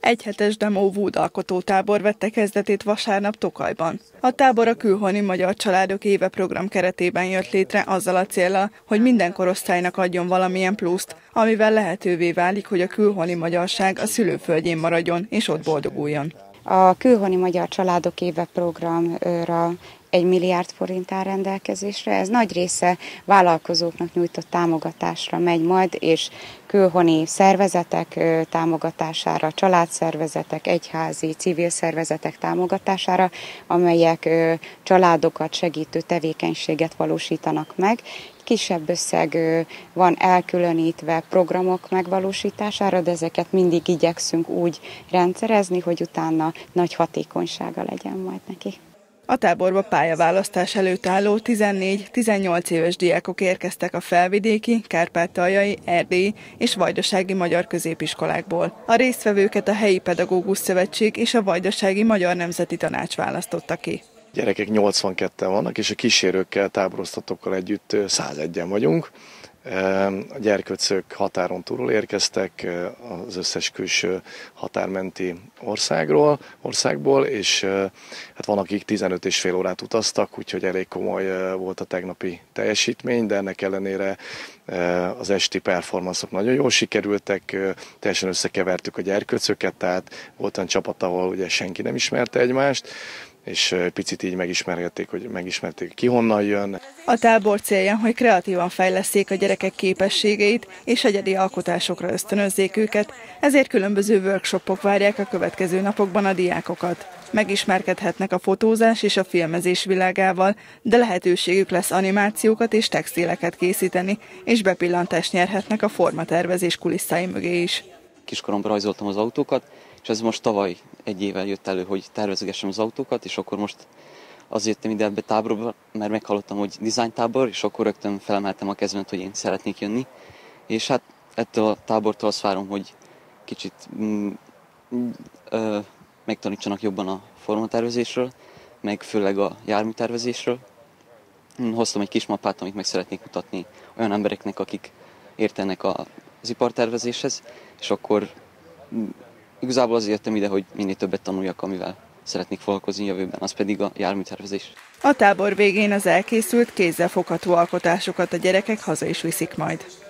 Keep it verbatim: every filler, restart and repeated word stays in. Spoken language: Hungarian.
Egyhetes demo Wood alkotótábor vette kezdetét vasárnap Tokajban. A tábor a Külhoni Magyar Családok Éve program keretében jött létre azzal a céllal, hogy minden korosztálynak adjon valamilyen pluszt, amivel lehetővé válik, hogy a külhoni magyarság a szülőföldjén maradjon és ott boldoguljon. A Külhoni Magyar Családok Éve programra egy milliárd forint áll rendelkezésre. Ez nagy része vállalkozóknak nyújtott támogatásra megy majd, és külhoni szervezetek támogatására, családszervezetek, egyházi, civil szervezetek támogatására, amelyek családokat segítő tevékenységet valósítanak meg. Kisebb összeg van elkülönítve programok megvalósítására, de ezeket mindig igyekszünk úgy rendszerezni, hogy utána nagy hatékonysága legyen majd neki. A táborba pályaválasztás előtt álló tizennégy-tizennyolc éves diákok érkeztek a felvidéki, kárpátaljai, erdélyi és vajdasági magyar középiskolákból. A résztvevőket a helyi pedagógus szövetség és a vajdasági magyar nemzeti tanács választotta ki. Gyerekek nyolcvanketten vannak, és a kísérőkkel, táboroztatókkal együtt százegyen vagyunk. A gyerkőcök határon túlról érkeztek, az összes külső határmenti országról, országból, és hát van, akik tizenöt és fél órát utaztak, úgyhogy elég komoly volt a tegnapi teljesítmény, de ennek ellenére az esti performanszok nagyon jól sikerültek, teljesen összekevertük a gyerkőcöket, tehát volt olyan csapat, ahol ugye senki nem ismerte egymást, és picit így megismerhették, hogy megismerték, ki honnan jön. A tábor célja, hogy kreatívan fejlesszék a gyerekek képességeit és egyedi alkotásokra ösztönözzék őket, ezért különböző workshopok várják a következő napokban a diákokat. Megismerkedhetnek a fotózás és a filmezés világával, de lehetőségük lesz animációkat és textileket készíteni, és bepillantást nyerhetnek a formatervezés kulisszái mögé is. Kiskoromban rajzoltam az autókat, és ez most tavaly egy évvel jött elő, hogy tervezgessem az autókat, és akkor most azért jöttem ide ebbe táborba, mert meghallottam, hogy dizájntábor, és akkor rögtön felemeltem a kezemet, hogy én szeretnék jönni. És hát ettől a tábortól azt várom, hogy kicsit mm, ö, megtanítsanak jobban a formatervezésről, meg főleg a járműtervezésről. Hoztam egy kis mappát, amit meg szeretnék mutatni olyan embereknek, akik értenek az ipartervezéshez, és akkor igazából azért jöttem ide, hogy minél többet tanuljak, amivel szeretnék foglalkozni jövőben, az pedig a járműtervezés. A tábor végén az elkészült, kézzelfogható alkotásokat a gyerekek haza is viszik majd.